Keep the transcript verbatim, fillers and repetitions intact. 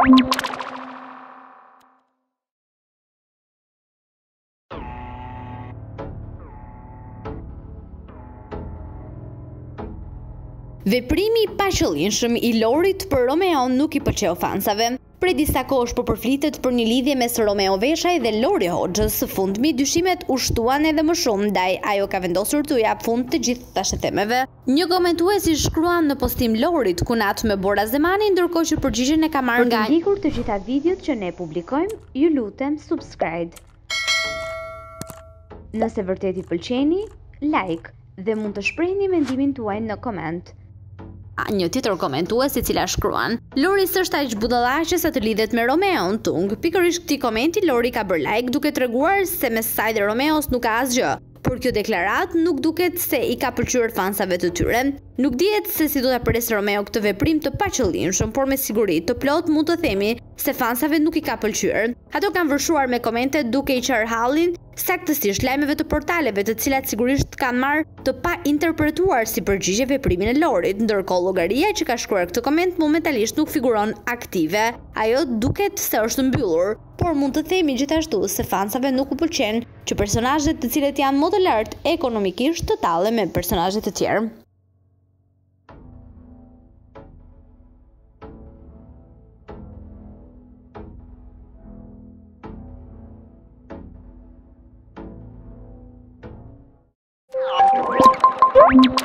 Veprimi i paqëllimshëm i Lorit për Romeon nuk i pëlqeu fansave. Prej disa kohësh po përflitet për një lidhje mes Romeo Veshaj dhe Lori Hoxhës. Së fundmi dyshimet u shtuan edhe më shumë, ndaj ajo ka vendosur të jap fund të gjithë tashetemeve. Një komentues i shkruan në postim Lorit kunat me Bora Zemani, ndërkohë që përgjigjen e ka marrë nga Për të ndjekur të gjitha videot që ne publikojmë, ju lutem subscribe. Nëse vërtet i pëlqeni, like dhe mund të shprehni mendimin tuaj në koment. Një tjetër komentues i cila shkruan: Lori s'është aq budallaqe sa të lidhet me Romeon tung. Pikërisht këtij komenti Lori ka bërë like duke treguar se mes saj dhe Romeos nuk ka asgjë. Por kjo deklarat nuk duket se i ka pëlqyer fansave të tyre. Nuk dihet se si do ta presë Romeo këtë veprim të paqëllimshëm, por me siguri të plot mund të themi se fansave nuk i ka pëlqyer. Ato kanë vërshuar me komente duke i qarë hallin saktësisht lajmeve të portaleve, të cilat sigurisht kanë marrë të pa interpretuar si përgjigje veprimin e Lorit, ndërkohë llogaria që ka shkruar këtë koment momentalisht nuk figuron aktive. Ajo duket se është mbyllur, por mund të themi gjithashtu se fansave nuk u pëlqen që personazhet të cilët janë më të lartë ekonomikisht të tallen me personazhe të tjerë. Thank you.